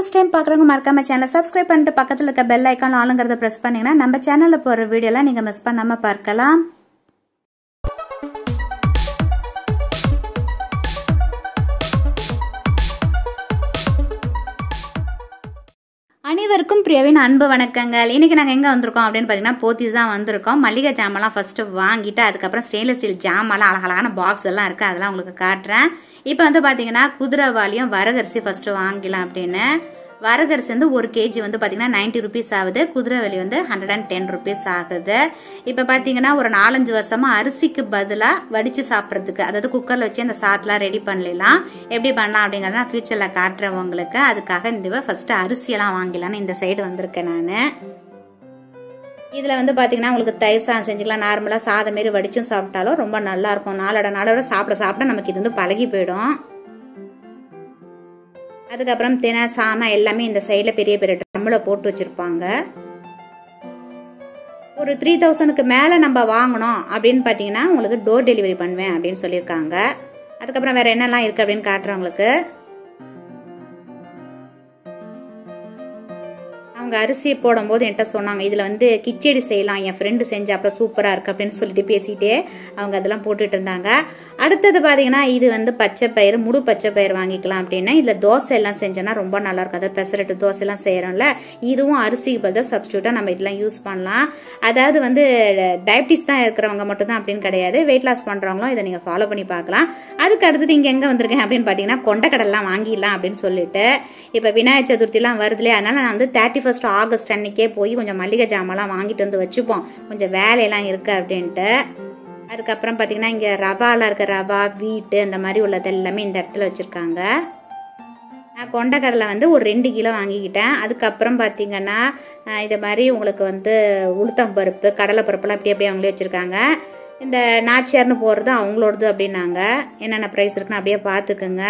First time பார்க்கறவங்க மறக்காம சேனலை subscribe பண்ணிட்டு பக்கத்துல இருக்க பெல் ஐகான் ஆளுங்கறத பிரஸ் பண்ணீங்கன்னா நம்ம சேனல்ல போற வீடியோலாம் நீங்க மிஸ் பண்ணாம பார்க்கலாம். அனைவருக்கும் பிரியாவின் அன்பு வணக்கங்கள். இன்னைக்கு நாங்க எங்க வந்திருக்கோம் அப்படின்னு பாத்தீங்கன்னா போத்தீஸ் தான் வந்திருக்கோம். மல்லிகை ஜாமெல்லாம் ஃபர்ஸ்ட் வாங்கிட்டு அதுக்கப்புறம் ஸ்டெயின்லெஸ் ஸ்டீல் ஜாமெல்லாம் அழகழகான பாக்ஸ் எல்லாம் இருக்கு, அதெல்லாம் உங்களுக்கு காட்டுறேன். இப்போ வந்து பாத்தீங்கன்னா குதிரைவாலியும் வரகரிசி ஃபர்ஸ்ட் வாங்கிக்கலாம் அப்படின்னு. வரகரிசி வந்து 1 kg வந்து பாத்தீங்கன்னா 90 rupees ஆகுது, குதிரைவாலி வந்து 110 rupees ஆகுது. இப்ப பாத்தீங்கன்னா ஒரு 4-5 வருஷமா அரிசிக்கு பதிலா வடிச்சு சாப்பிட்றதுக்கு, அதாவது குக்கர்ல வச்சு அந்த சாதெல்லாம் ரெடி பண்ணலாம். எப்படி பண்ணலாம் அப்படிங்கறத நான் ஃபியூச்சர்ல காட்டுறேன் உங்களுக்கு. அதுக்காக இந்த ஃபர்ஸ்ட் அரிசியெல்லாம் வாங்கிலான்னு இந்த சைடு வந்திருக்கேன் நானு. இதுல வந்து பாத்தீங்கன்னா உங்களுக்கு தயிர் சாதம் செஞ்சுக்கலாம். நார்மலா சாதம் மாரி வடிச்சும் சாப்பிட்டாலும் ரொம்ப நல்லா இருக்கும். நாளோட சாப்பிட சாப்பிட நமக்கு இது வந்து பழகி போயிடும். அதுக்கப்புறம் தினை சாமை எல்லாமே இந்த சைட்ல பெரிய பெரிய ட்ரம்ல போட்டு வச்சிருப்பாங்க. ஒரு 3000க்கு மேல நம்ம வாங்கணும் அப்படின்னு பாத்தீங்கன்னா உங்களுக்கு டோர் டெலிவரி பண்ணுவேன் அப்படின்னு சொல்லியிருக்காங்க. அதுக்கப்புறம் வேற என்னெல்லாம் இருக்கு அப்படின்னு காட்டுறேன் உங்களுக்கு. அவங்க அரிசி போடும்போது என்கிட்ட சொன்னாங்க, இதுல வந்து கிச்சடி செய்யலாம், என் ஃப்ரெண்டு செஞ்சாப்ப சூப்பரா இருக்கு அப்படின்னு சொல்லிட்டு பேசிட்டே அவங்க அதெல்லாம் போட்டுட்டு இருந்தாங்க. அடுத்தது பாத்தீங்கன்னா இது வந்து பச்சை பயிறு, முழு பச்சை பயிறு வாங்கிக்கலாம் அப்படின்னா இதுல தோசை எல்லாம் செஞ்சோன்னா ரொம்ப நல்லா இருக்கும். அதாவது பெசரட்டு தோசை எல்லாம் செய்யறோம்ல, இதுவும் அரிசிக்கு பதிலாக சப்ஸ்டியூட்டா நம்ம இதெல்லாம் யூஸ் பண்ணலாம். அதாவது வந்து டயபிட்டிஸ் தான் இருக்கிறவங்க மட்டும் தான் அப்படின்னு கிடையாது, வெயிட் லாஸ் பண்றவங்களும் இதை நீங்க ஃபாலோ பண்ணி பார்க்கலாம். அதுக்கு அடுத்தது இங்க எங்க வந்திருக்கேன் அப்படின்னு பாத்தீங்கன்னா கொண்டக்கடலாம் வாங்கிடலாம் அப்படின்னு சொல்லிட்டு. இப்ப விநாயகர் சதுர்த்தி எல்லாம் வருதுலையே, அதனால நான் வந்து 31 ஆகஸ்ட் அன்னைக்கே போய் கொஞ்சம் மல்லிகை ஜாமெல்லாம் வாங்கிட்டு வந்து வச்சுப்போம், கொஞ்சம் வேலையெல்லாம் இருக்கு அப்படின்ட்டு. அதுக்கப்புறம் பாத்தீங்கன்னா இங்க ரவாலாம் இருக்க, ரவா வீட்டு அந்த மாதிரி உள்ளது எல்லாமே இந்த இடத்துல வச்சிருக்காங்க. நான் கொண்டக்கடலை வந்து ஒரு 2 கிலோ வாங்கிக்கிட்டேன். அதுக்கப்புறம் பாத்தீங்கன்னா இது மாதிரி உங்களுக்கு வந்து உளுத்தம் பருப்பு, கடலை பருப்புலாம் இப்படி அப்படியே அவங்களே வச்சிருக்காங்க. இந்த நாச்சியார்னு போறது அவங்களோடது அப்படின்னாங்க. என்னென்ன பிரைஸ் இருக்குன்னு அப்படியே பாத்துக்குங்க.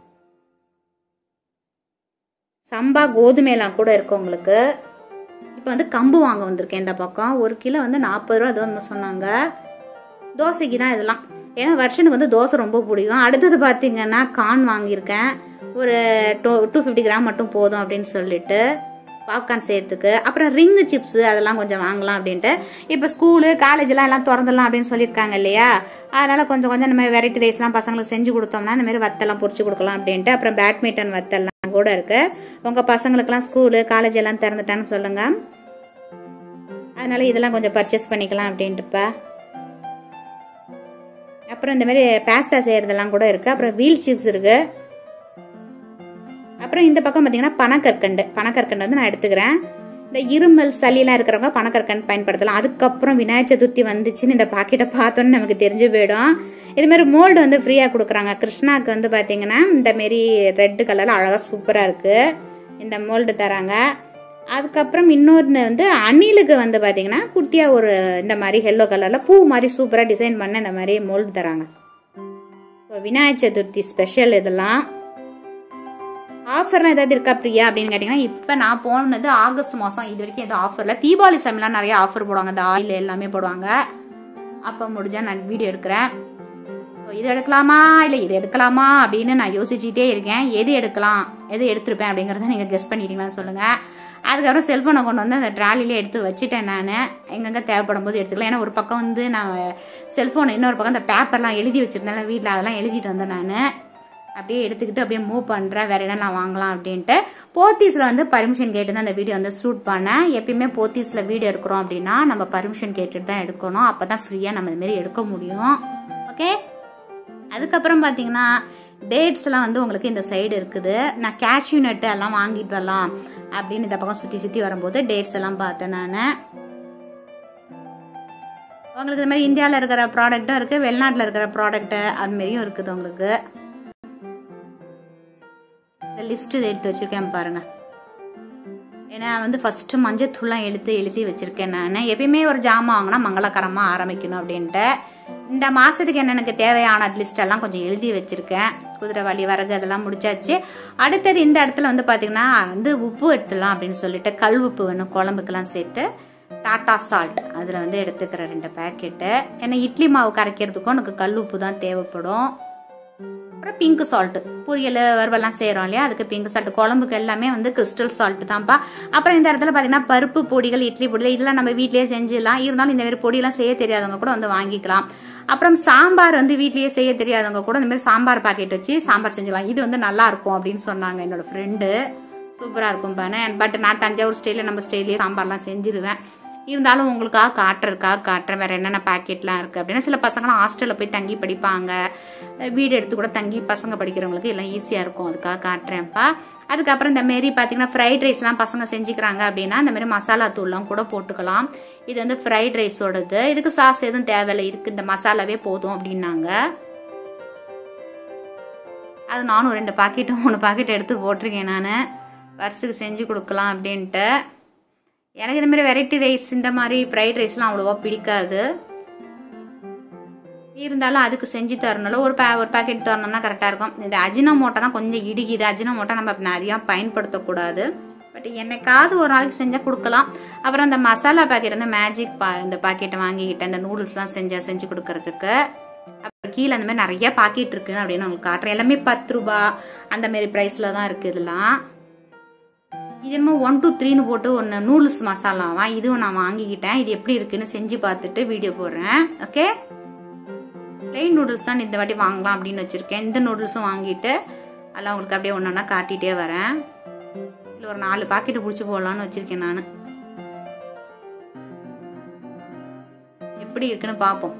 சம்பா கோதுமையெல்லாம் கூட இருக்கு உங்களுக்கு. இப்போ வந்து கம்பு வாங்க வந்திருக்கேன் இந்த பக்கம். 1 கிலோ வந்து 40 ரூபா அது சொன்னாங்க. தோசைக்கு தான் இதெல்லாம், ஏன்னா வருஷனுக்கு வந்து தோசை ரொம்ப பிடிக்கும். அடுத்தது பார்த்தீங்கன்னா கார்ன் வாங்கியிருக்கேன், ஒரு 250 கிராம் மட்டும் போதும் அப்படின்னு சொல்லிட்டு பாப்கார்ன் சேர்த்துக்கு. அப்புறம் ரிங்கு சிப்ஸ் அதெல்லாம் கொஞ்சம் வாங்கலாம் அப்படின்ட்டு. இப்போ ஸ்கூலு காலேஜ்லாம் எல்லாம் திறந்துடலாம் அப்படின்னு சொல்லியிருக்காங்க இல்லையா, அதனால கொஞ்சம் கொஞ்சம் இந்த மாதிரி வெரைட்டி ரைஸ்லாம் பசங்களுக்கு செஞ்சு கொடுத்தோம்னா இந்த மாதிரி வத்தெல்லாம் பொரிச்சு கொடுக்கலாம் அப்படின்ட்டு. அப்புறம் பேட்மிண்டன் வத்தெல்லாம் கூட இருக்கு. உங்க பசங்களுக்குலாம் ஸ்கூலு காலேஜ் எல்லாம் திறந்துட்டான்னு சொல்லுங்க, அதனால இதெல்லாம் கொஞ்சம் பர்ச்சேஸ் பண்ணிக்கலாம் அப்படின்ட்டுப்பா. அப்புறம் இந்த மாதிரி பாஸ்தா செய்யறதெல்லாம் கூட இருக்கு. அப்புறம் வீல் சிப்ஸ் இருக்கு. அப்புறம் இந்த பக்கம் பாத்தீங்கன்னா பனக்கற்கண்டு வந்து நான் எடுத்துக்கிறேன். இந்த இருமல் சளியெல்லாம் இருக்கிறவங்க பனக்கற்கண்டு பயன்படுத்தலாம். அதுக்கப்புறம் விநாயகர் சதுர்த்தி வந்துச்சுன்னு இந்த பாக்கெட்டை பார்த்தோன்னு நமக்கு தெரிஞ்சு போயிடும். இது மாதிரி மோல்டு வந்து ஃப்ரீயா கொடுக்குறாங்க. கிருஷ்ணாக்கு வந்து பாத்தீங்கன்னா இந்த மாரி ரெட் கலர்ல அழகா சூப்பரா இருக்கு, இந்த மோல்டு தராங்க. அதுக்கப்புறம் இன்னொன்று வந்து அணிலுக்கு வந்து பாத்தீங்கன்னா குட்டியா ஒரு இந்த மாதிரி எல்லோ கலர்ல பூ மாதிரி சூப்பரா டிசைன் பண்ண இந்த மாதிரி மோல்டு தராங்க. விநாயகர் சதுர்த்தி ஸ்பெஷல் இதெல்லாம். ஆஃபர்லாம் ஏதாவது இருக்கா பிரியா அப்படின்னு கேட்டீங்கன்னா, இப்ப நான் போனது ஆகஸ்ட் மாசம், இது வரைக்கும் எதுவும் ஆஃபர்ல. தீபாவளி சமயம்லாம் நிறைய ஆஃபர் போடுவாங்க, இந்த ஆயில் எல்லாமே போடுவாங்க. அப்ப முடிஞ்சா நான் வீடியோ எடுக்கிறேன். இது எடுக்கலாமா இல்ல இது எடுக்கலாமா அப்படின்னு நான் யோசிச்சுட்டே இருக்கேன். எது எடுக்கலாம், எது எடுத்திருப்பேன் அப்படிங்கறத நீங்க கெஸ் பண்ணிட்டீங்களான்னு சொல்லுங்க. அதுக்கப்புறம் செல்போனை கொண்டு வந்து அந்த ட்ராலிலே எடுத்து வச்சுட்டேன். நான் எங்கெங்க தேவைப்படும் போது எடுத்துக்கலாம். ஏன்னா ஒரு பக்கம் வந்து நான் செல்போன், இன்னொரு பக்கம் இந்த பேப்பர்லாம் எழுதி வச்சிருந்தேன் வீட்டில், அதெல்லாம் எழுதிட்டு வந்தேன். நான் அப்படியே எடுத்துக்கிட்டு அப்படியே மூவ் பண்றேன் வேற என்னெல்லாம் வாங்கலாம் அப்படின்ட்டு. போத்தீஸ்ல வந்து பர்மிஷன் கேட்டு தான் அந்த வீடியோ வந்து ஷூட் பண்ணேன். எப்பயுமே போத்தீஸ்ல வீடியோ எடுக்கிறோம் அப்படின்னா நம்ம பர்மிஷன் கேட்டுட்டு தான் எடுக்கணும், அப்பதான் ஃப்ரீயா நம்ம இந்த மாதிரி எடுக்க முடியும். ஓகே. அதுக்கப்புறம் பாத்தீங்கன்னா டேட்ஸ் எல்லாம் வந்து உங்களுக்கு இந்த சைடு இருக்குது. நான் கேஷ்யூ நட்டு எல்லாம் வாங்கிட்டு வரலாம் அப்படின்னு இந்த பக்கம் சுத்தி சுத்தி வரும்போது டேட்ஸ் எல்லாம் பார்த்தேன் நானு. உங்களுக்கு இந்த மாதிரி இந்தியாவில் இருக்கிற ப்ராடக்டும் இருக்கு, வெளிநாட்டுல இருக்கிற ப்ராடக்ட் அது மாதிரியும் இருக்குது உங்களுக்கு. இந்த லிஸ்ட் எடுத்து வச்சிருக்கேன் பாருங்க. ஏன்னா வந்து ஃபர்ஸ்ட் மஞ்சத்தூள்லாம் எழுதி வச்சிருக்கேன் நான். எப்பயுமே ஒரு ஜாமான் வாங்கினா மங்களகரமா ஆரம்பிக்கணும் அப்படின்ட்டு இந்த மாசத்துக்கு என்ன எனக்கு தேவையான லிஸ்ட் எல்லாம் கொஞ்சம் எழுதி வச்சிருக்கேன். குதிரைவாலி வரகு அதெல்லாம் முடிச்சாச்சு. அடுத்தது இந்த இடத்துல வந்து பாத்தீங்கன்னா வந்து உப்பு எடுத்துடலாம் அப்படின்னு சொல்லிட்டு கல் உப்பு வேணும் குழம்புக்கெல்லாம் சேர்த்து. டாடா சால்ட் அதுல வந்து எடுத்துக்கிறேன் 2 பேக்கெட்டு. ஏன்னா இட்லி மாவு கரைக்கிறதுக்கும் எனக்கு கல் உப்பு தான் தேவைப்படும். அப்புறம் பிங்க் சால்ட், பொரியல் வறுவெல்லாம் செய்கிறோம் இல்லையா, அதுக்கு பிங்க் சால்ட். குழம்புக்கு எல்லாமே வந்து கிறிஸ்டல் சால்ட் தான்ப்பா. அப்புறம் இந்த இடத்துல பார்த்தீங்கன்னா பருப்பு பொடிகள், இட்லி பொடிகள் இதெல்லாம் நம்ம வீட்லேயே செஞ்சிடலாம். இருந்தாலும் இந்த மாதிரி பொடியெல்லாம் செய்ய தெரியாதவங்க கூட வந்து வாங்கிக்கலாம். அப்புறம் சாம்பார் வந்து வீட்லேயே செய்ய தெரியாதவங்க கூட இந்த மாதிரி சாம்பார் பாக்கெட் வச்சு சாம்பார் செஞ்சுக்கலாம். இது வந்து நல்லா இருக்கும் அப்படின்னு சொன்னாங்க என்னோட ஃப்ரெண்டு. சூப்பராக இருக்கும் பானே. பட் நான் தஞ்சாவூர் ஸ்டைலில் நம்ம ஸ்டைல்லேயே சாம்பார்லாம் செஞ்சிருவேன். இருந்தாலும் உங்களுக்காக காட்டுறேன் வேற என்னென்ன பேக்கெட்லாம் இருக்கு அப்படின்னா. சில பசங்களாம் ஹாஸ்டலில் போய் தங்கி படிப்பாங்க, வீடு எடுத்து கூட தங்கி பசங்க படிக்கிறவங்களுக்கு எல்லாம் ஈஸியாக இருக்கும், அதுக்காக காட்டுறேன்ப்பா. அதுக்கப்புறம் இந்த மாரி பார்த்தீங்கன்னா ஃப்ரைட் ரைஸ்லாம் பசங்க செஞ்சுக்கிறாங்க அப்படின்னா இந்த மாதிரி மசாலா தூள்லாம் கூட போட்டுக்கலாம். இது வந்து ஃப்ரைட் ரைஸோடது. இதுக்கு சாஸ் எதுவும் தேவையில்லை, இருக்கு இந்த மசாலாவே போதும் அப்படின்னாங்க. அது நானும் 2 பாக்கெட்டு 3 பாக்கெட் எடுத்து போட்டிருக்கேன். நான் வருஷத்துக்கு செஞ்சு கொடுக்கலாம் அப்படின்ட்டு. எனக்கு இந்த மாதிரி வெரைட்டி ரைஸ் இந்த மாதிரி ஃப்ரைட் ரைஸ்லாம் அவ்வளோவா பிடிக்காது. இருந்தாலும் அதுக்கு செஞ்சு தரணும்ல, ஒரு பாக்கெட் தரணும்னா கரெக்டாக இருக்கும். இந்த அஜினோமோட்டோ தான் கொஞ்சம் இடிக்குது. அஜினோமோட்டோ நம்ம அதிகம் பயன்படுத்தக்கூடாது. பட் என்னைக்காவது ஒரு நாளைக்கு செஞ்சால் கொடுக்கலாம். அப்புறம் இந்த மசாலா பாக்கெட் வந்து மேஜிக் இந்த பாக்கெட்டை வாங்கிக்கிட்டேன், இந்த நூடுல்ஸ்லாம் செஞ்சு கொடுக்கறதுக்கு. அப்புறம் கீழே அந்த மாதிரி நிறைய பாக்கெட் இருக்குன்னு அப்படின்னு உங்களுக்கு காட்டுறேன். எல்லாமே 10 ரூபா அந்த மாதிரி ப்ரைஸில் தான் இருக்குது இதெல்லாம். இது என்னமோ 1 2 3ன்னு போட்டு ஒன்று நூடுல்ஸ் மசாலாவா, இதுவும் நான் வாங்கிக்கிட்டேன். இது எப்படி இருக்குன்னு செஞ்சு பார்த்துட்டு வீடியோ போடுறேன். ஓகே, பிளெயின் நூடுல்ஸ் தான் இந்த வாட்டி வாங்கலாம் அப்படின்னு வச்சிருக்கேன். இந்த நூடுல்ஸும் வாங்கிட்டு அதெல்லாம் உங்களுக்கு அப்படியே ஒன்றா காட்டிகிட்டே வரேன். இல்லை ஒரு 4 பாக்கெட்டு பிடிச்சி போடலான்னு வச்சிருக்கேன். நான் எப்படி இருக்குன்னு பார்ப்போம்.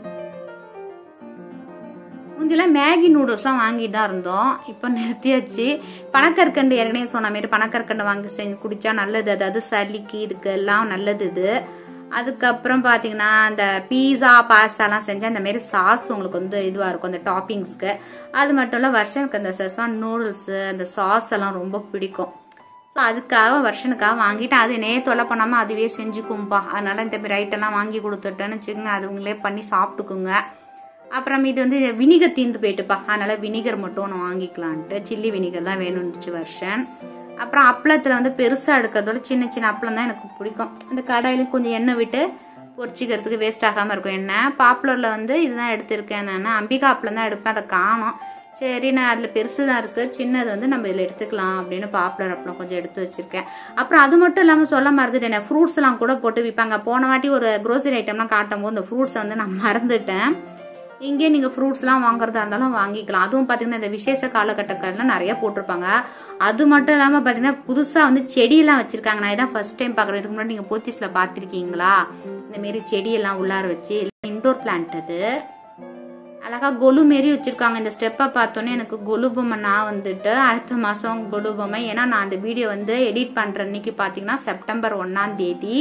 முந்தியெல்லாம் மேகி நூடுல்ஸ்லாம் வாங்கிட்டு தான் இருந்தோம், இப்போ நிறுத்தியாச்சு. பனக்கற்கண்டு ஏற்கனவே சொன்ன மாதிரி பனக்கற்கண்டு வாங்கி செஞ்சு குடிச்சா நல்லது. அதாவது சளிக்கு இதுக்கு எல்லாம் நல்லது இது. அதுக்கப்புறம் பார்த்தீங்கன்னா இந்த பீஸா பாஸ்தாலாம் செஞ்சால் இந்த மாதிரி சாஸ் உங்களுக்கு வந்து இதுவாக இருக்கும் அந்த டாப்பிங்ஸ்க்கு. அது மட்டும் இல்லை வருஷனுக்கு அந்த செஸ்வான் நூடுல்ஸு அந்த சாஸ் எல்லாம் ரொம்ப பிடிக்கும். ஸோ அதுக்காக வருஷனுக்காக வாங்கிட்டு அது தொலை பண்ணாமல் அதுவே செஞ்சுக்கும்பா. அதனால இந்த மாதிரி ஐட்டம்லாம் வாங்கி கொடுத்துட்டேன்னு வச்சுக்கோங்க, அது உங்களே பண்ணி சாப்பிட்டுக்குங்க. அப்புறம் இது வந்து வினிகர் தீர்ந்து போயிட்டுப்பா, அதனால வினிகர் மட்டும் ஒன்று வாங்கிக்கலான்ட்டு. சில்லி வினிகர் தான் வேணும்னுச்சு வருஷன். அப்புறம் அப்பளத்தில் வந்து பெருசாக எடுக்கிறதோட சின்ன சின்ன அப்பளம் தான் எனக்கு பிடிக்கும். அந்த கடாயில் கொஞ்சம் எண்ணெய் விட்டு பொரிச்சிக்கிறதுக்கு வேஸ்ட் ஆகாமல் இருக்கும் எண்ணெய். பாப்புலரில் வந்து இதுதான் எடுத்திருக்கேன் நான். அம்பிகா அப்பளம் தான் எடுப்பேன், அதை காணும். சரி, நான் அதில் பெருசு தான் இருக்குது, சின்னது வந்து நம்ம இதில் எடுத்துக்கலாம் அப்படின்னு பாப்புலர் அப்பளம் கொஞ்சம் எடுத்து வச்சிருக்கேன். அப்புறம் அது மட்டும் இல்லாமல் சொல்ல மறந்துட்டேன், ஃப்ரூட்ஸ் எல்லாம் கூட போட்டு விற்பாங்க. போன வாட்டி ஒரு க்ரோசரி ஐட்டம்லாம் காட்டும் போது இந்த ஃப்ரூட்ஸை வந்து நான் மறந்துட்டேன். இங்கே நீங்கள் ஃப்ரூட்ஸ்லாம் வாங்குறதா இருந்தாலும் வாங்கிக்கலாம். அதுவும் பார்த்தீங்கன்னா இந்த விசேஷ காலகட்டங்கள்லாம் நிறைய போட்டிருப்பாங்க. அது மட்டும் இல்லாமல் பார்த்தீங்கன்னா புதுசாக வந்து செடியெல்லாம் வச்சுருக்காங்க. நான் இதான் ஃபர்ஸ்ட் டைம் பார்க்குறேன். இதுக்கு முன்னாடி நீங்கள் போத்தீஸில் பார்த்துருக்கீங்களா? இந்தமாரி செடியெல்லாம் உள்ளார வச்சு இன்டோர் பிளான்ட். அது அழகாக கொலு மாரி வச்சுருக்காங்க. இந்த ஸ்டெப்பை பார்த்தோன்னே எனக்கு கொலு பொம்மை நான் வந்துட்டு அடுத்த மாதம் கொலு பொம்மை. ஏன்னா நான் அந்த வீடியோ வந்து எடிட் பண்ணுற அன்னைக்கு பார்த்தீங்கன்னா செப்டம்பர் 1ஆம் தேதி.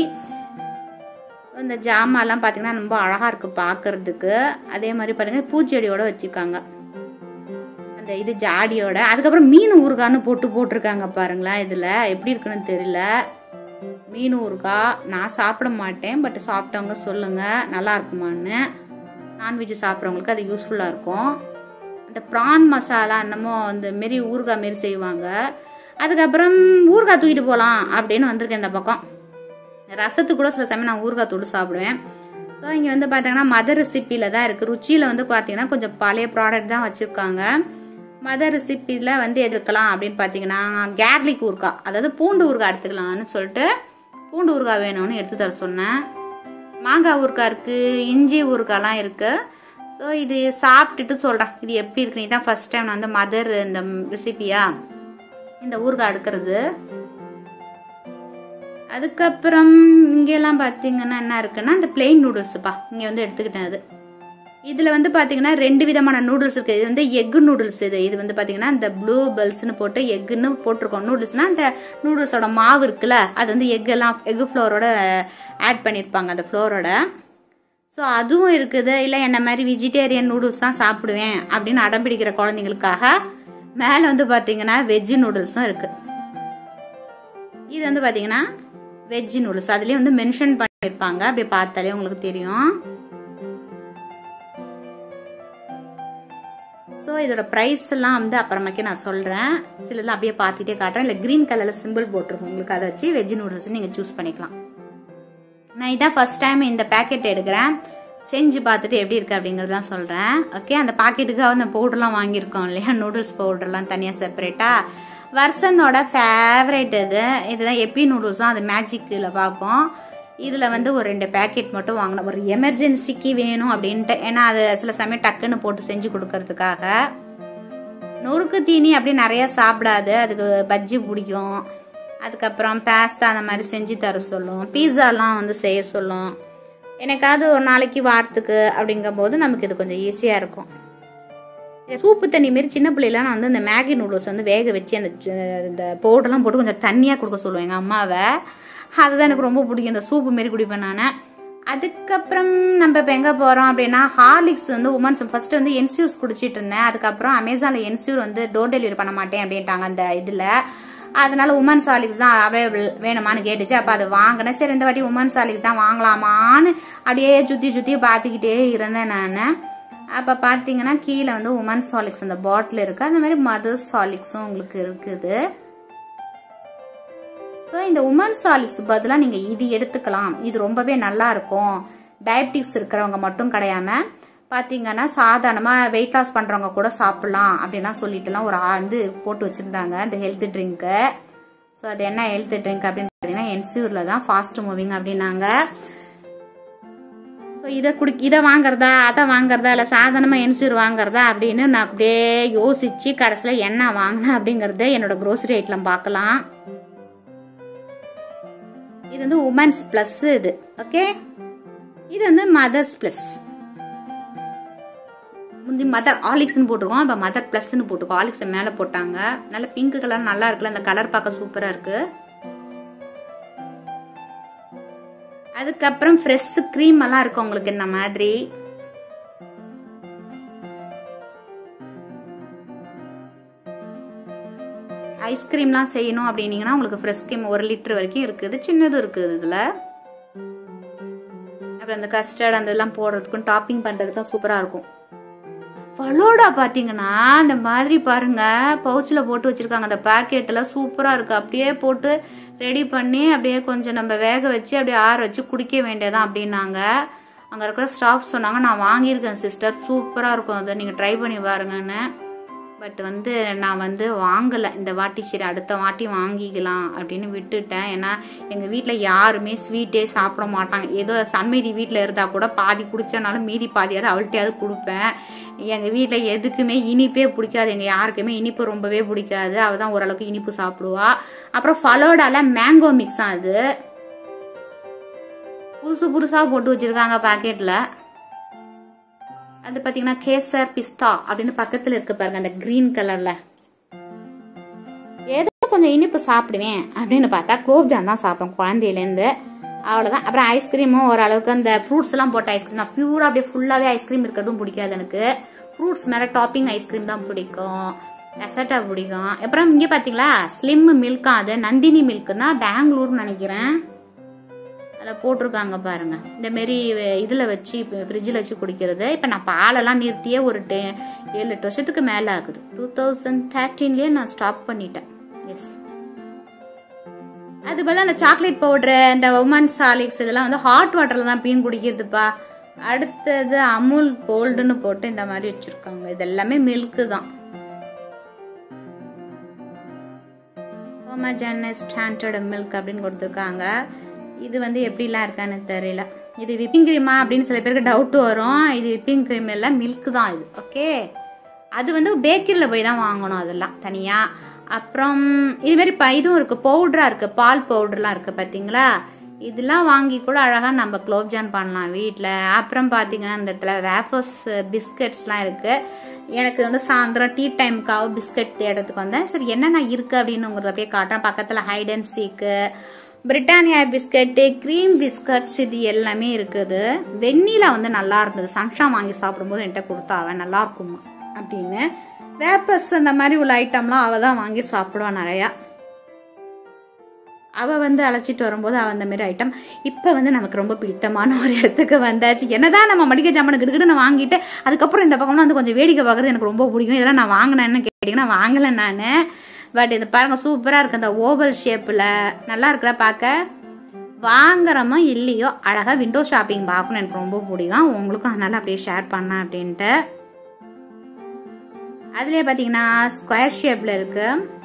இந்த ஜாமான்லாம் பார்த்தீங்கன்னா ரொம்ப அழகாக இருக்குது பார்க்கறதுக்கு. அதே மாதிரி பாருங்கள் பூச்செடியோட வச்சுருக்காங்க அந்த இது ஜாடியோட. அதுக்கப்புறம் மீன் ஊறுகான்னு போட்டிருக்காங்க பாருங்களேன். இதில் எப்படி இருக்குன்னு தெரியல. மீன் ஊறுகாய் நான் சாப்பிட மாட்டேன், பட் சாப்பிட்டவங்க சொல்லுங்கள் நல்லா இருக்குமான்னு. நான்வெஜ் சாப்பிட்றவங்களுக்கு அது யூஸ்ஃபுல்லாக இருக்கும். அந்த ப்ரான் மசாலா என்னமோ அந்த மாரி ஊறுகாய் மாரி செய்வாங்க. அதுக்கப்புறம் ஊறுகாய் தூக்கிட்டு போகலாம் அப்படின்னு வந்திருக்கேன் இந்த பக்கம். ரசத்துக்கு கூட சில சமயம் நான் ஊறுகாய் தூள் சாப்பிடுவேன். ஸோ இங்கே வந்து பார்த்தீங்கன்னா மதர் ரெசிப்பியில் தான் இருக்குது. ருச்சியில் வந்து பார்த்தீங்கன்னா கொஞ்சம் பழைய ப்ராடக்ட் தான் வச்சுருக்காங்க. மதர் ரெசிப்பியில் வந்து எடுக்கலாம் அப்படின்னு பார்த்தீங்கன்னா கேர்லிக் ஊறுகாய், அதாவது பூண்டு ஊறுகாய் எடுத்துக்கலாம்னு சொல்லிட்டு பூண்டு ஊறுகாய் வேணும்னு எடுத்து தர சொன்னேன். மாங்காய் ஊறுகாய் இருக்குது, இஞ்சி ஊறுகாய்லாம் இருக்குது. ஸோ இது சாப்பிட்டுட்டு சொல்கிறேன் இது எப்படி இருக்குன்னு. இதுதான் ஃபர்ஸ்ட் டைம் நான் வந்து மதர் இந்த ரெசிப்பியா இந்த ஊறுகாய் எடுக்கிறது. அதுக்கப்புறம் இங்கெல்லாம் பார்த்தீங்கன்னா என்ன இருக்குன்னா இந்த பிளெயின் நூடுல்ஸுப்பா இங்கே வந்து எடுத்துக்கிட்டேன். அது இதில் வந்து பார்த்தீங்கன்னா 2 விதமான நூடுல்ஸ் இருக்குது. இது வந்து எக்கு நூடுல்ஸ். இது வந்து பார்த்தீங்கன்னா இந்த ப்ளூ பெல்ஸ்ன்னு போட்டு எக்குன்னு போட்டிருக்கோம். நூடுல்ஸ்னால் அந்த நூடுல்ஸோட மாவு இருக்குல்ல, அது வந்து எக்கு ஃப்ளோரோட ஆட் பண்ணியிருப்பாங்க அந்த ஃப்ளோரோட. ஸோ அதுவும் இருக்குது. இல்லை என்ன மாதிரி வெஜிடேரியன் நூடுல்ஸ் தான் சாப்பிடுவேன் அப்படின்னு அடம்பிடிக்கிற குழந்தைங்களுக்காக மேலே வந்து பார்த்தீங்கன்னா வெஜ்ஜு நூடுல்ஸும் இருக்குது. இது வந்து பார்த்தீங்கன்னா வெஜ் நூடுல்ஸ். அதுலேயே வந்து மென்ஷன் பண்ணியிருப்பாங்க, அப்படி பார்த்தாலே உங்களுக்கு தெரியும். ஸோ இதோட ப்ரைஸ் எல்லாம் வந்து அப்புறமாக்கே நான் சொல்கிறேன். சிலதெல்லாம் அப்படியே பார்த்துட்டே காட்டுறேன். இல்லை க்ரீன் கலரில் சிம்பிள் போட்டிருக்கோம் உங்களுக்கு, அதை வச்சு வெஜ் நூடுல்ஸ் நீங்கள் சூஸ் பண்ணிக்கலாம். நான் இதான் ஃபர்ஸ்ட் டைம் இந்த பேக்கெட் எடுக்கிறேன். செஞ்சு பார்த்துட்டு எப்படி இருக்குது அப்படிங்கிறதான் சொல்கிறேன். ஓகே, அந்த பாக்கெட்டுக்காக அந்த பவுடர்லாம் வாங்கியிருக்கோம் இல்லையா, நூடுல்ஸ் பவுடர்லாம் தனியாக செப்பரேட்டாக. வர்சனோட ஃபேவரேட் இதுதான் எப்பி நூடுல்ஸ் தான், அது மேஜிக்கில் பார்ப்போம். இதில் வந்து ஒரு 2 பேக்கெட் மட்டும் வாங்கினோம், ஒரு எமர்ஜென்சிக்கு வேணும் அப்படின்ட்டு. ஏன்னா அது சில சமயம் டக்குன்னு போட்டு செஞ்சு கொடுக்கறதுக்காக. நொறுக்கு தீனி அப்படி நிறையா சாப்பிடாது, அதுக்கு பஜ்ஜி பிடிக்கும். அதுக்கப்புறம் பாஸ்தா அந்த மாதிரி செஞ்சு தர சொல்லும், பீஸாலாம் வந்து செய்ய சொல்லும். எனக்காவது ஒரு நாளைக்கு வாரத்துக்கு அப்படிங்கும் போது நமக்கு இது கொஞ்சம் ஈஸியாக இருக்கும். சூப்பு தண்ணி மாரி சின்ன பிள்ளைலாம் நான் வந்து இந்த மேகி நூடுல்ஸ் வந்து வேக வச்சு அந்த பவுடர்லாம் போட்டு கொஞ்சம் தண்ணியாக கொடுக்க சொல்லுவேன் எங்கள் அம்மாவை. அதுதான் எனக்கு ரொம்ப பிடிக்கும், இந்த சூப்பு மாரி குடிப்பேன் நான். அதுக்கப்புறம் நம்ம இப்போ எங்கே போகிறோம் அப்படின்னா, ஹார்லிக்ஸ் வந்து உமன்ஸ் ஃபர்ஸ்ட் வந்து என்சியூஸ் குடிச்சிட்டு இருந்தேன். அதுக்கப்புறம் அமேசானில் என்சியூர் வந்து டோர் டெலிவரி பண்ண மாட்டேன் அப்படின்ட்டாங்க அந்த இதில். அதனால உமன்ஸ் ஹார்லிக்ஸ் தான் அவைலபிள் வேணுமான்னு கேட்டுச்சு. அப்போ அதை வாங்கினேன். சரி இந்த வாட்டி உமன்ஸ் ஹார்லிக்ஸ் தான் வாங்கலாமான்னு அப்படியே சுற்றி பார்த்துக்கிட்டே இருந்தேன் நான். அப்போ பார்த்தீங்கன்னா கீழே வந்து உமன்ஸ் ஹார்லிக்ஸ் அந்த பாட்டில் இருக்குது, அந்த மாதிரி மதர்ஸ் ஹார்லிக்ஸும் உங்களுக்கு இருக்குது. ஸோ இந்த உமன்ஸ் ஹார்லிக்ஸ் பதிலாக நீங்கள் இது எடுத்துக்கலாம், இது ரொம்பவே நல்லா இருக்கும். டயபிட்டிக்ஸ் இருக்கிறவங்க மட்டும் கிடையாம பார்த்தீங்கன்னா சாதாரணமாக வெயிட் லாஸ் பண்ணுறவங்க கூட சாப்பிட்லாம் அப்படின்லாம் சொல்லிட்டுலாம் ஒரு வந்து போட்டு வச்சுருந்தாங்க இந்த ஹெல்த் ட்ரிங்க்கு. ஸோ அது என்ன ஹெல்த் ட்ரிங்க் அப்படின்னு பார்த்தீங்கன்னா என்சியூரில் தான் ஃபாஸ்ட் மூவிங் அப்படின்னாங்க. ஸோ இதை வாங்குறதா அதை வாங்குறதா இல்லை சாதாரணமாக என்சியூர் வாங்குறதா அப்படின்னு நான் அப்படியே யோசிச்சு கடைசியில் என்ன வாங்கினேன் அப்படிங்கறத என்னோட க்ரோசரி ஐட்டம் பார்க்கலாம். இது வந்து உமன்ஸ் பிளஸ், இது ஓகே. இது வந்து மதர்ஸ் பிளஸ். முந்தி மதர் ஹார்லிக்ஸ்னு போட்டிருக்கோம், இப்போ மதர் பிளஸ்ன்னு போட்டிருக்கோம். ஹார்லிக்ஸ் மேலே போட்டாங்க, நல்ல பிங்க் கலர் நல்லா இருக்குல்ல, அந்த கலர் பார்க்க சூப்பராக இருக்கு. அதுக்கப்புறம் ஃப்ரெஷ் கிரீம் எல்லாம் இருக்கு உங்களுக்கு இந்த மாதிரி. ஐஸ்கிரீம்லாம் செய்யணும் அப்படின்னீங்கன்னா உங்களுக்கு ஃப்ரெஷ் கிரீம் 1 லிட்டர் வரைக்கும் இருக்குது, சின்னது இருக்குது இதில். அப்புறம் அந்த கஸ்டர்ட் அந்த இதெல்லாம் போடுறதுக்கும் டாப்பிங் பண்ணுறதுக்குலாம் சூப்பராக இருக்கும். ஃபலோடா பார்த்தீங்கன்னா இந்த மாதிரி பாருங்க பவுச்சில் போட்டு வச்சிருக்காங்க, அந்த பேக்கெட்டெல்லாம் சூப்பராக இருக்கு. அப்படியே போட்டு ரெடி பண்ணி அப்படியே கொஞ்சம் நம்ம வேக வச்சு அப்படியே ஆற வச்சு குடிக்க வேண்டியதான் அப்படின்னாங்க. அங்கே இருக்கிற ஸ்டாஃப் சொன்னாங்க, நான் வாங்கியிருக்கேன் சிஸ்டர், சூப்பராக இருக்கும், அதை நீங்கள் ட்ரை பண்ணி பாருங்கன்னு. பட் வந்து நான் வந்து வாங்கலை இந்த வாட்டி. சரி அடுத்த வாட்டி வாங்கிக்கலாம் அப்படின்னு விட்டுட்டேன். ஏன்னா எங்கள் வீட்டில் யாருமே ஸ்வீட்டே சாப்பிட மாட்டாங்க. ஏதோ சன்மீதி வீட்டில் இருந்தால் கூட பாதி குடித்தனாலும் மீதி பாதியாவது அவள்கிட்டையாவது கொடுப்பேன். எங்கள் வீட்டில் எதுக்குமே இனிப்பே பிடிக்காது, எங்கள் யாருக்குமே இனிப்பு ரொம்பவே பிடிக்காது. அவள் தான் ஓரளவுக்கு இனிப்பு சாப்பிடுவா. அப்புறம் ஃபலோடால மேங்கோ மிக்ஸ் அது புதுசாக போட்டு வச்சுருக்காங்க பாக்கெட்டில். அது பார்த்தீங்கன்னா கேசர் பிஸ்தா அப்படின்னு பக்கத்தில் இருக்கு பாருங்க, அந்த கிரீன் கலர்ல. ஏதோ கொஞ்சம் இனிப்பு சாப்பிடுவேன் அப்படின்னு பார்த்தா குலோப்ஜாம் தான் சாப்பிடும் குழந்தையிலேருந்து, அவ்வளோதான். அப்புறம் ஐஸ்கிரீமும் ஓரளவுக்கு அந்த ஃப்ரூட்ஸ் எல்லாம் போட்ட ஐஸ்கிரீம் தான், பியூரா அப்படியே ஃபுல்லாகவே ஐஸ்கிரீம் இருக்கிறதும் பிடிக்காது எனக்கு. ஃப்ரூட்ஸ் மேலே டாப்பிங் ஐஸ்கிரீம் தான் பிடிக்கும், எசட்டா பிடிக்கும். அப்புறம் இங்கே பார்த்தீங்களா ஸ்லிம் மில்கா, அது நந்தினி மில்க்குன்னா பெங்களூர்னு நினைக்கிறேன். அதில் போட்டிருக்காங்க பாருங்க, இந்த மாரி இதில் வச்சு ஃப்ரிட்ஜில் வச்சு குடிக்கிறது. இப்போ நான் பாலெல்லாம் நிறுத்தியே ஒரு 7-8 வருஷத்துக்கு மேலே ஆகுது. 2013 நான் ஸ்டாப் பண்ணிட்டேன். எஸ், அது போல அந்த சாக்லேட் பவுடரு, இந்த உமன்ஸ் ஹார்லிக்ஸ் இதெல்லாம் வந்து ஹாட் வாட்டரில் தான் பீன் குடிக்கிறதுப்பா. அடுத்தது அமுல் கோல்டுன்னு போட்டு இந்த மாதிரி வச்சுருக்காங்க, இது எல்லாமே மில்க்கு தான். ஹோமோஜெனஸ் ஸ்டாண்டர்ட் மில்க் அப்படின்னு கொடுத்துருக்காங்க. இது வந்து எப்படிலாம் இருக்கான்னு தெரியல. இது விப்பிங் கிரீமா அப்படின்னு சில பேருக்கு டவுட் வரும். இது விப்பிங் கிரீம் இல்லை, மில்க் தான் இது. ஓகே, அது வந்து பேக்கரியில் போய் தான் வாங்கணும் அதெல்லாம் தனியாக. அப்புறம் இதுமாரி இதுவும் இருக்குது, பவுடராக இருக்குது, பால் பவுடர்லாம் இருக்குது பார்த்தீங்களா. இதெல்லாம் வாங்கி கூட அழகாக நம்ம குலோப்ஜான் பண்ணலாம் வீட்டில். அப்புறம் பார்த்தீங்கன்னா இந்த இடத்துல வேஃபர்ஸ் பிஸ்கட்ஸ்லாம் இருக்குது. எனக்கு வந்து சாயந்தரம் டீ டைமுக்காக பிஸ்கட் தேடுறதுக்கு வந்தேன். சரி என்னென்ன இருக்குது அப்படின்னு உங்களை அப்படியே காட்டுறேன். பக்கத்தில் hide and seek, Britannia biscuit, cream biscuits, இது எல்லாமே இருக்குது. வெண்ணிலா வந்து நல்லா இருந்தது, சன்ஷா வாங்கி சாப்பிடும்போது என்கிட்ட கொடுத்தா அவன் நல்லா இருக்குமா அப்படின்னு. வேப்பர்ஸ் அந்த மாதிரி உள்ள ஐட்டம்லாம் அவள் தான் வாங்கி சாப்பிடுவான் நிறையா. அவள் வந்து அழைச்சிட்டு வரும்போது அவள் அந்த மாதிரி ஐட்டம். இப்போ வந்து நமக்கு ரொம்ப பிடித்தமான ஒரு இடத்துக்கு வந்தாச்சு. என்னதான் நம்ம மடிக்க ஜாமான் கிட்டுக்கிட்டு வாங்கிட்டு அதுக்கப்புறம் இந்த பக்கம்லாம் வந்து கொஞ்சம் வேடிக்கை பார்க்குறது எனக்கு ரொம்ப பிடிக்கும். இதெல்லாம் நான் வாங்கினேன்னு கேட்டிங்கன்னா வாங்கலை நான். பட் இது பாருங்க சூப்பராக இருக்குது, அந்த ஓவல் ஷேப்பில் நல்லா இருக்குல்ல பார்க்க. வாங்குறோமோ இல்லையோ அழகாக விண்டோ ஷாப்பிங் பார்க்கணும், எனக்கு ரொம்ப பிடிக்கும். உங்களுக்கும் அதனால அப்படியே ஷேர் பண்ணேன் அப்படின்ட்டு. அதுலேயே பார்த்தீங்கன்னா ஸ்கொயர் ஷேப்பில் இருக்கு,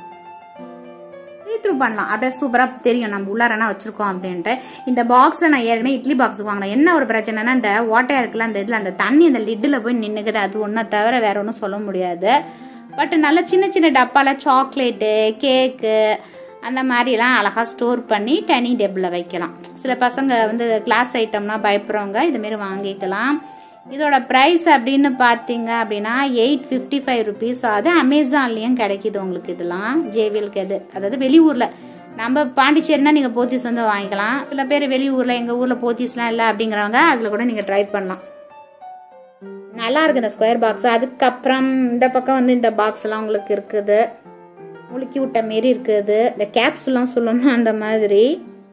த்ரூ பண்ணலாம், அப்படியே சூப்பராக தெரியும் நம்ம உள்ளாரனா வச்சிருக்கோம் அப்படின்ட்டு. இந்த பாக்ஸில் நான் ஏற்கனவே இட்லி பாக்ஸ் வாங்கினேன். என்ன ஒரு பிரச்சனைனா இந்த ஓட்டையா இருக்குல்ல அந்த இதில் அந்த தண்ணி அந்த லிட்டில் போய் நின்றுக்குது, அது ஒன்றும் தவிர வேற ஒன்றும் சொல்ல முடியாது. பட் நல்ல சின்ன சின்ன டப்பால சாக்லேட்டு கேக்கு அந்த மாதிரிலாம் அழகாக ஸ்டோர் பண்ணி டைனிங் டேபிளில் வைக்கலாம். சில பசங்க வந்து கிளாஸ் ஐட்டம்னா பயப்படுறவங்க இதுமாரி வாங்கிக்கலாம். இதோட ப்ரைஸ் அப்படின்னு பார்த்தீங்க அப்படின்னா 855 rupees ஆகுது. அமேசான்லேயும் கிடைக்கிது உங்களுக்கு இதெல்லாம் ஜேவிஎல்க்கு. அதாவது வெளியூரில் நம்ம பாண்டிச்சேரினா நீங்கள் போத்தீஸ் வந்து வாங்கிக்கலாம். சில பேர் வெளியூரில் எங்கள் ஊரில் போத்தீஸ்லாம் இல்லை அப்படிங்கிறவங்க அதில் கூட நீங்கள் ட்ரை பண்ணலாம். நல்லா இருக்கு இந்த ஸ்கொயர் பாக்ஸ். அதுக்கப்புறம் இந்த பக்கம் வந்து இந்த பாக்ஸ் எல்லாம் உங்களுக்கு இருக்குது, முழுக்கி விட்ட மாரி இருக்குது. இந்த கேப்ஸ்லாம் சொல்லணும் அந்த மாதிரி.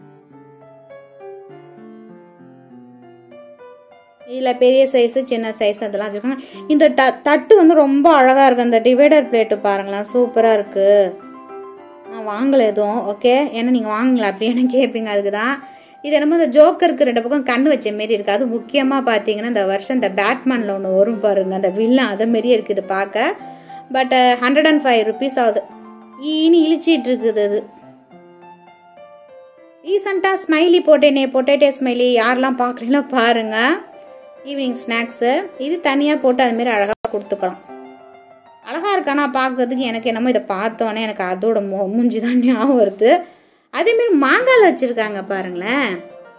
இதில் பெரிய சைஸு சின்ன சைஸ் அதெல்லாம் வச்சுருக்காங்க. இந்த தட்டு வந்து ரொம்ப அழகாக இருக்குது. அந்த டிவைடர் பிளேட்டு பாருங்களேன், சூப்பராக இருக்குது. நான் வாங்கலை எதுவும், ஓகே, ஏன்னா நீங்கள் வாங்கல அப்படின்னு கேட்பீங்க, அதுக்கு தான். இது என்னமோ இந்த ஜோக்கருக்கு 2 பக்கம் கண்ணு வச்ச மாரி இருக்குது. அது முக்கியமாக பார்த்தீங்கன்னா இந்த வருஷம் இந்த பேட்மேனில் ஒன்று வரும் பாருங்க, அந்த வில்லன் அதை மாரியே இருக்குது பார்க்க. பட் 105 rupees ஆகுது. ஈனி இழிச்சிட்டு இருக்குது. அது ரீசெண்டாக ஸ்மைலி போட்டேனே, பொட்டேட்டோ ஸ்மைலி, யாரெல்லாம் பார்க்குறீங்களோ பாருங்க. ஈவினிங் ஸ்நாக்ஸு இது தனியாக போட்டு அதுமாரி அழகாக கொடுத்துக்கலாம். அழகாக இருக்கானா பார்க்கறதுக்கு. எனக்கு என்னமோ இதை பார்த்தோன்னே எனக்கு அதோட மூஞ்சி தான் ஞாபகம் வருது. அதேமாரி மாங்காயில் வச்சுருக்காங்க பாருங்களேன்,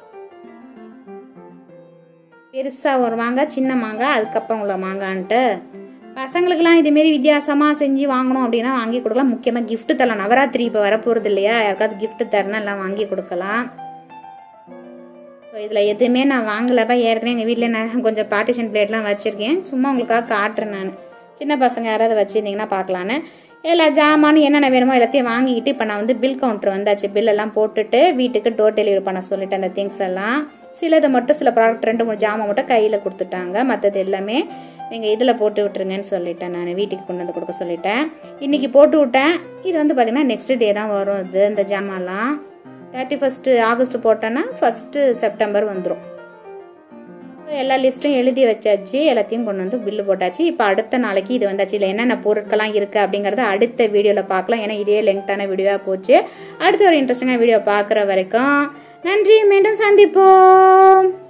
பெருசாக ஒரு மாங்காய், சின்ன மாங்காய், அதுக்கப்புறம் உள்ள மாங்கான்ட்டு. பசங்களுக்கெல்லாம் இதுமாரி வித்தியாசமாக செஞ்சு வாங்கணும் அப்படின்னா வாங்கி கொடுக்கலாம். முக்கியமாக கிஃப்ட்டு தரலாம். நவராத்திரி இப்போ வரப்போகிறது இல்லையா, யாருக்காவது கிஃப்ட்டு தரணும் எல்லாம் வாங்கி கொடுக்கலாம். ஸோ இதில் எதுவுமே நான் வாங்கலப்பா. ஏற்கனவே எங்கள் வீட்டில் நான் கொஞ்சம் பார்ட்டிஷன் பிளேட்லாம் வச்சுருக்கேன், சும்மா உங்களுக்காக காட்டுறேன். நான் சின்ன பசங்க யாராவது வச்சுருந்தீங்கன்னா பார்க்கலான்னு. எல்லா ஜாமானும் என்னென்ன வேணுமோ எல்லாத்தையும் வாங்கிக்கிட்டு இப்போ நான் வந்து பில் கவுண்டர் வந்தாச்சு. பில்லெல்லாம் போட்டுட்டு வீட்டுக்கு டோர் டெலிவரி பண்ண சொல்லிட்டு அந்த திங்ஸ் எல்லாம் சிலதை மட்டும் சில ப்ராடக்ட் 2-3 ஜாமான் மட்டும் கையில் கொடுத்துட்டாங்க. மற்றது எல்லாமே நீங்கள் இதில் போட்டு விட்டுருங்கன்னு சொல்லிட்டேன். நான் வீட்டுக்கு கொண்டு வந்து கொடுக்க சொல்லிட்டேன். இன்றைக்கி போட்டு விட்டேன். இது வந்து பார்த்திங்கன்னா நெக்ஸ்ட் டே தான் வரும். இது இந்த ஜாமான்லாம் 31 August போட்டோன்னா 1 September வந்துடும். எல்லா லிஸ்ட்டும் எழுதி வச்சாச்சு, எல்லாத்தையும் கொண்டு வந்து பில்லு போட்டாச்சு. இப்போ அடுத்த நாளைக்கு இது வந்தாச்சு. இதில் என்னென்ன பொருட்கள்லாம் இருக்குது அப்படிங்கிறத அடுத்த வீடியோவில் பார்க்கலாம். ஏன்னா இதே லெங்க்த்தான வீடியோவாக போச்சு. அடுத்த ஒரு இன்ட்ரெஸ்டிங்கான வீடியோ பார்க்குற வரைக்கும் நன்றி, மீண்டும் சந்திப்போம்.